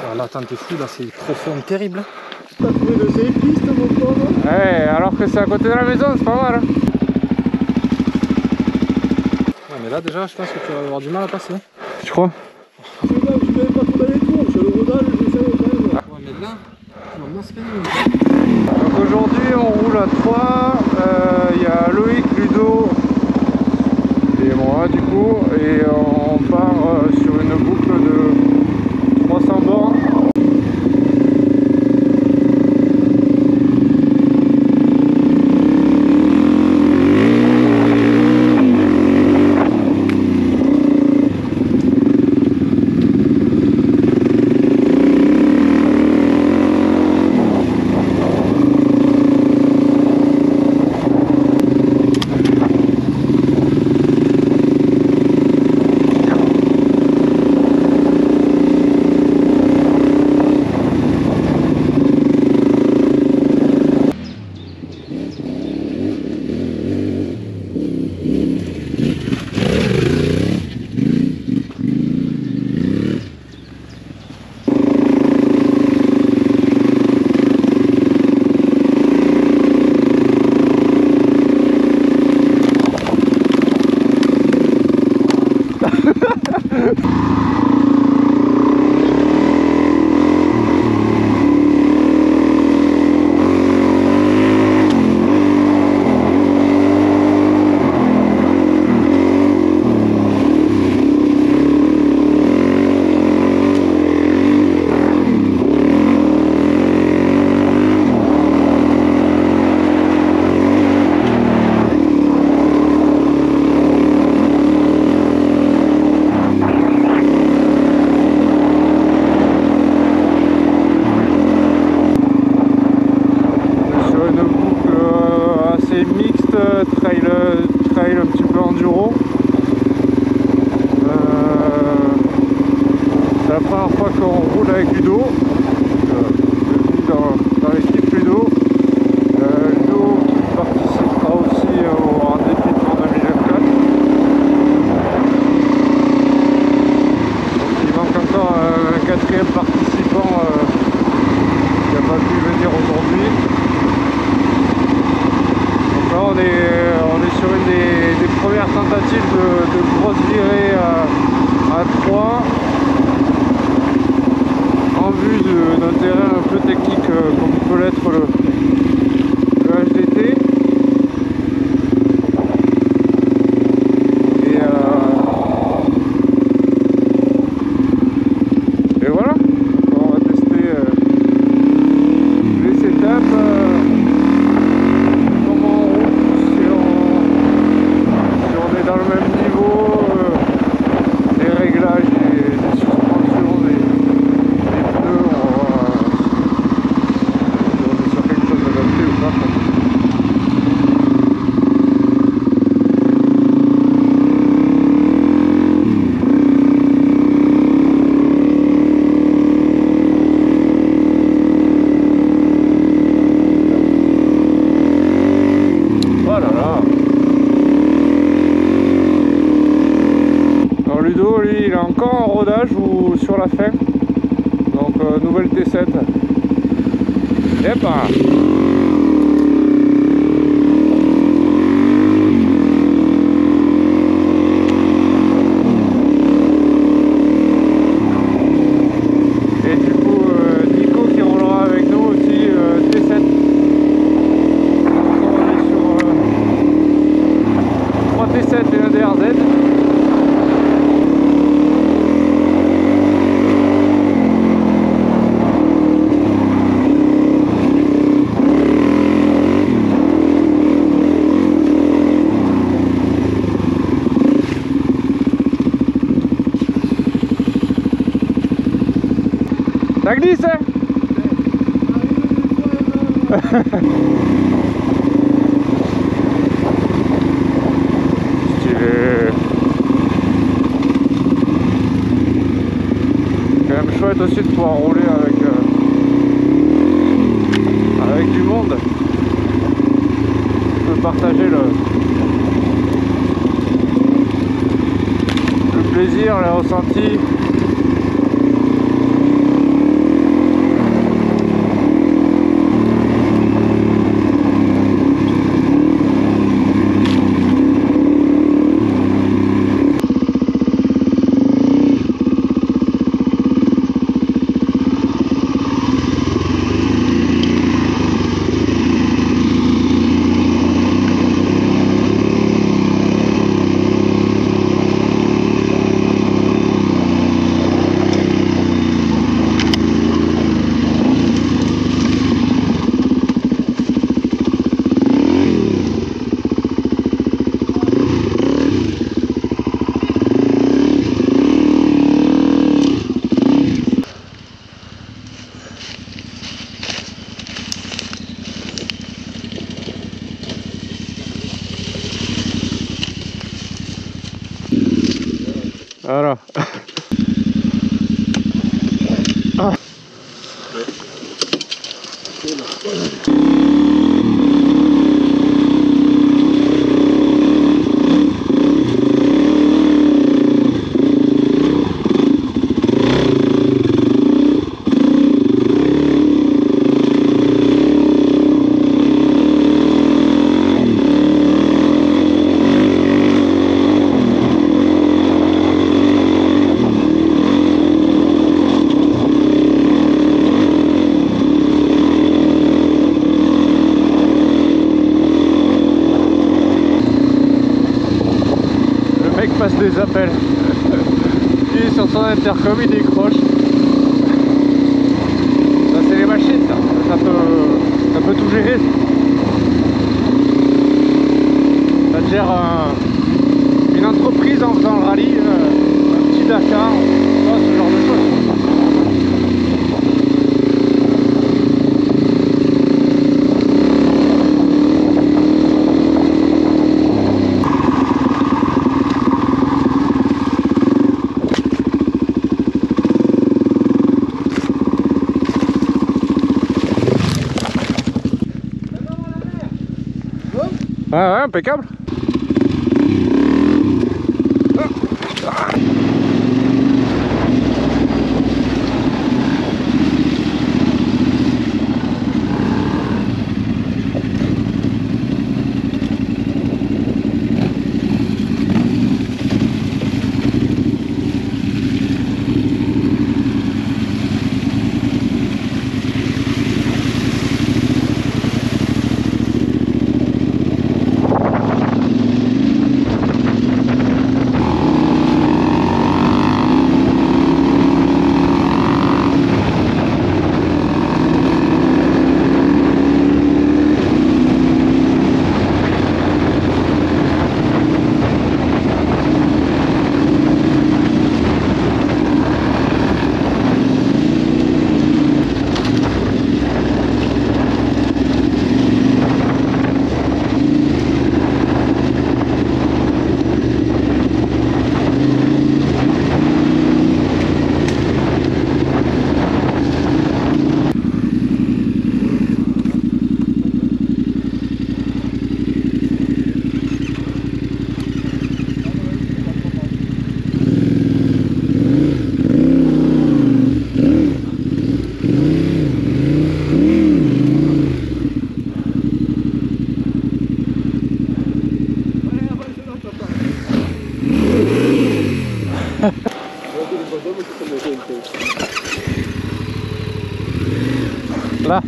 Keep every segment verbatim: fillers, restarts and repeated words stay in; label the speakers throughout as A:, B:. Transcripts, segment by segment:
A: Alors l'attente est fou, là c'est profond, terrible.
B: T'as trouvé de ces pistes mon pauvre?
C: Ouais, alors que c'est à côté de la maison, c'est pas mal. Hein.
A: Ouais, mais là déjà je pense que tu vas avoir du mal à passer.
C: Tu crois?
B: Je sais pas, je connais pas trop les tours, sur le rodage, je sais quand même.
A: Ouais, mais là, tu vas masquer.
C: Donc aujourd'hui on roule à trois, il euh, y a Loïc, Ludo et moi du coup, et on part euh, sur une boucle de trois cents bornes. Trail, trail un petit peu enduro. Euh, c'est la première fois qu'on roule avec Ludo. Euh, dans dans l'équipe Ludo. Euh, Ludo qui participera aussi au rendez-vous en deux mille vingt-quatre. Donc il manque encore un quatrième participant euh, qui n'a pas pu venir aujourd'hui. Donc là on est, on est sur une des, des premières tentatives de, de grosse virée à, à trois en vue d'un terrain un peu technique euh, comme peut l'être le, le H D T. Et, euh, et voilà, on va tester euh, les setups. Euh, dans le même niveau, euh, les réglages des, des suspensions, des, des pneus, on va voir si on est sur quelque chose d'adapté ou pas. Voilà là. Ludo, lui, il est encore en rodage ou sur la fin. Donc, euh, nouvelle T sept. Yep. Et du coup, euh, Nico qui roulera avec nous aussi, euh, T sept. Donc, on est sur euh, trois T sept et un D R Z. Ça glisse, hein? Stylé. C'est quand même chouette aussi de pouvoir rouler avec, euh, avec du monde. On peut partager le, le plaisir, les ressentis. Voilà. Ah. Passe des appels. Il est sur son intercom, il décroche. Ça c'est les machines, ça, ça, peut, ça peut tout gérer. Ça gère un, une entreprise en faisant le rallye, euh, un petit Dakar, oh, ce genre de choses. Ouais, ouais, impeccable. Là.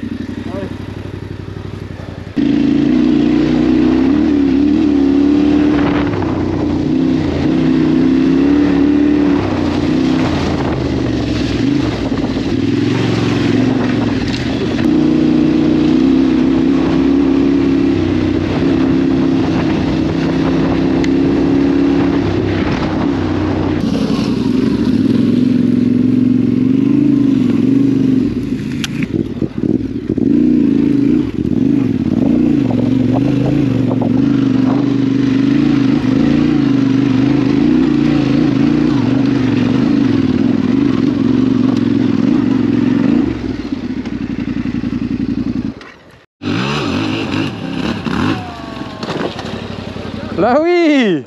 C: Là oui.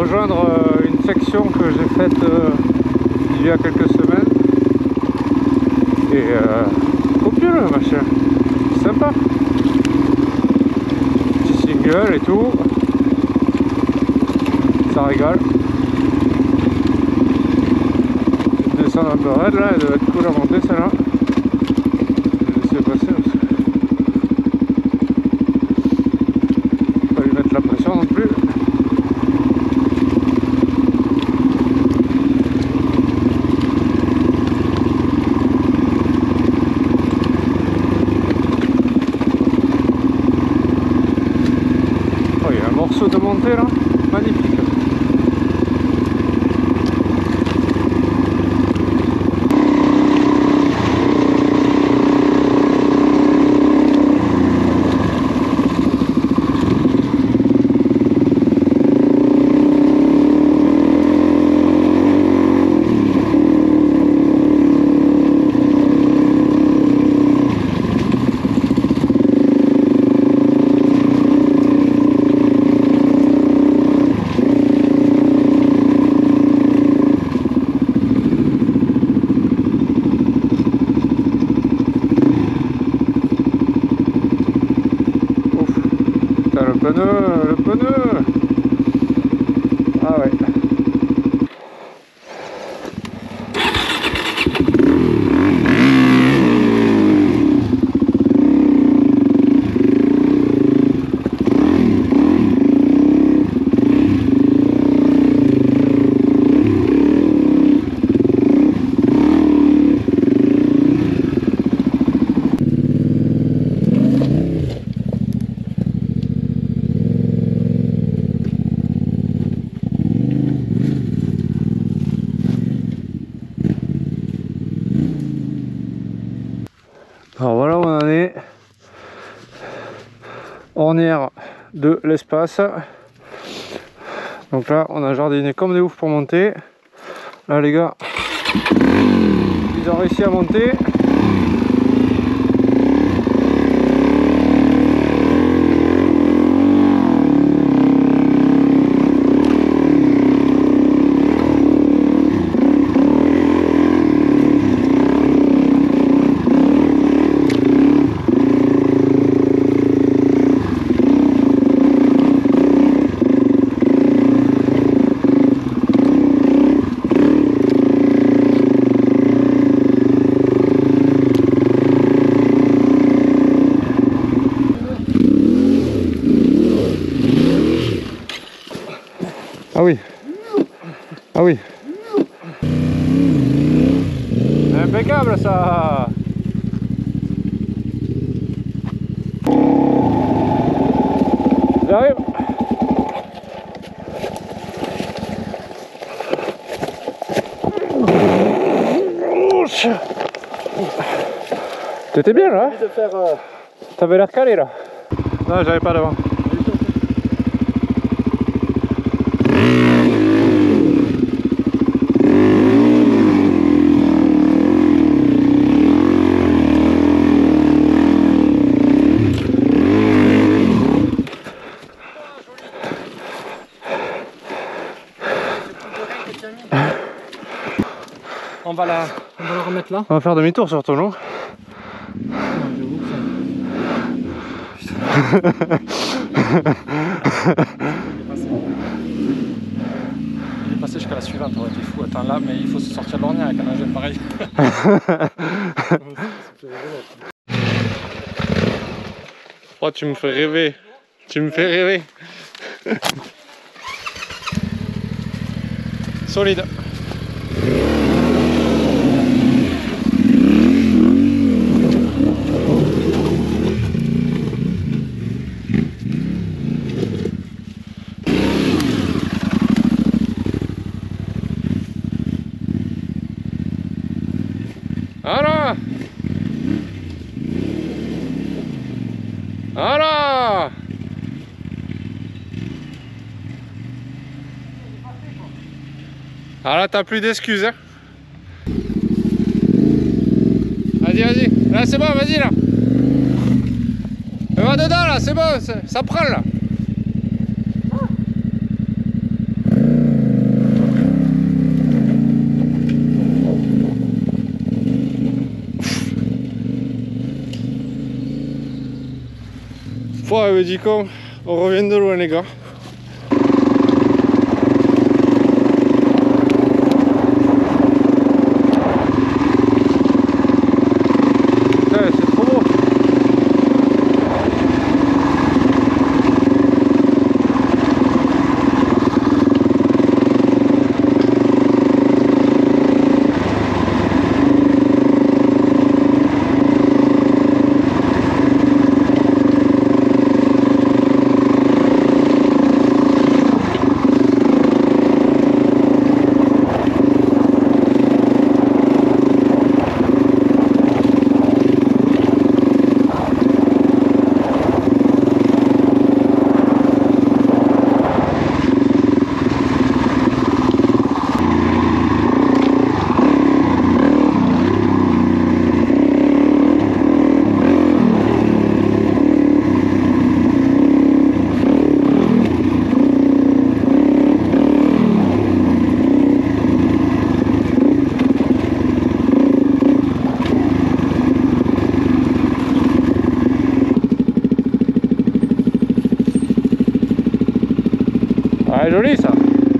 C: rejoindre euh, une section que j'ai faite euh, il y a quelques semaines. Et euh, copieux le machin, sympa. Petit single et tout. Ça régale. Je vais descendre un peu raide là, elle doit être cool à monter celle-là. Je vais laisser passer parce que pas lui mettre la pression non plus. Oh, il y a un morceau de montée là, magnifique. Le pneu, le pneu. Ah ouais. Alors voilà où on en est, ornière de l'espace. Donc là on a jardiné comme des oufs pour monter. Là les gars, ils ont réussi à monter. Ah oui. Ah oui. Impeccable ça. J'arrive. T'étais bien là, hein? T'avais l'air calé là. Non, j'avais pas devant.
A: On va la, on va la remettre là.
C: On va faire demi-tour surtout, non?
A: Il est passé jusqu'à la suivante, t'aurais été fou. Attends là, mais il faut se sortir de l'ornière avec un engin pareil.
C: Oh, tu me fais rêver. Tu me fais rêver. Solide. Voilà. Voilà. Ah là t'as plus d'excuses hein. Vas-y vas-y, là c'est bon, vas-y là. Va dedans là, c'est bon, ça prend là. Ouais, mais dis qu'on on revient de loin les gars. Ouais, c'est trop beau. Ah, joli ça.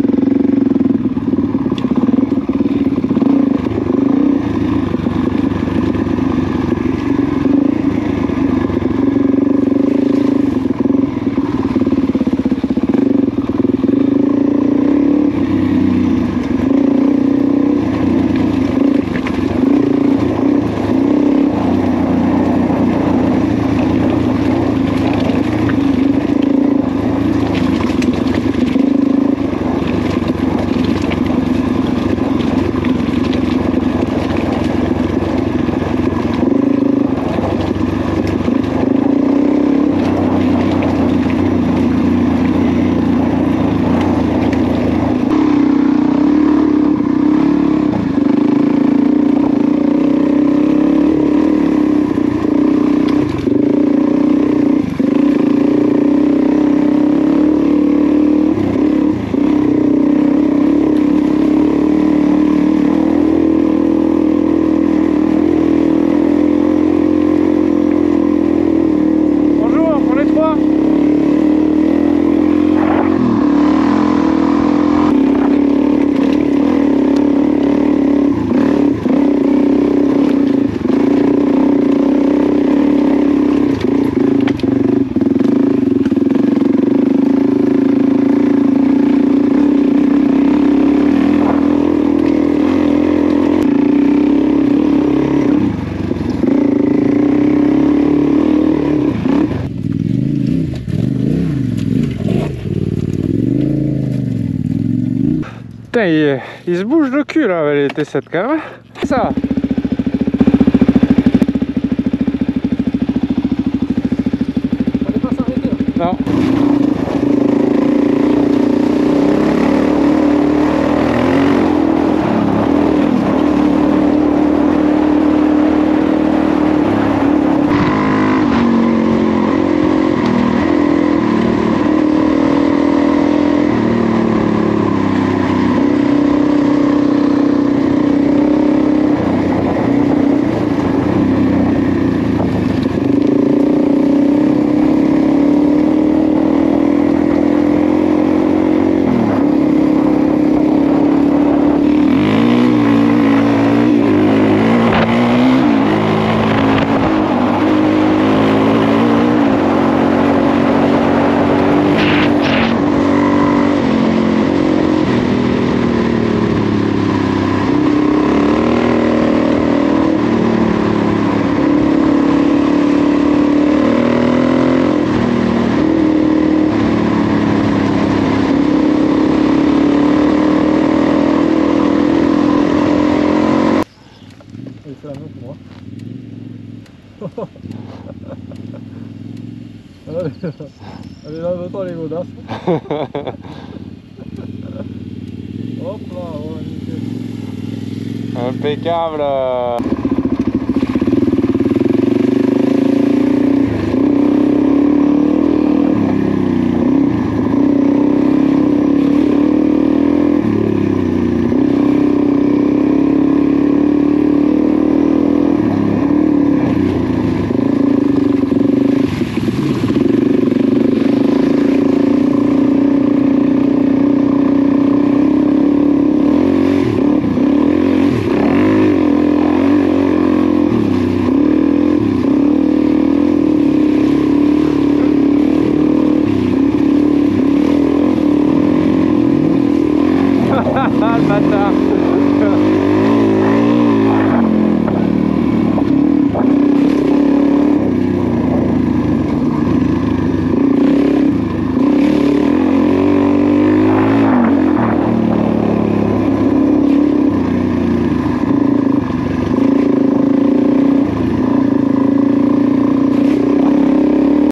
C: Putain, il, il se bouge le cul là avec les T sept quand même. C'est ça.
B: Fallait pas s'arrêter là.
C: Non.
B: C'est la même pour moi. Allez, lave-toi les godasses. Hop là, ouais, nickel.
C: Impeccable.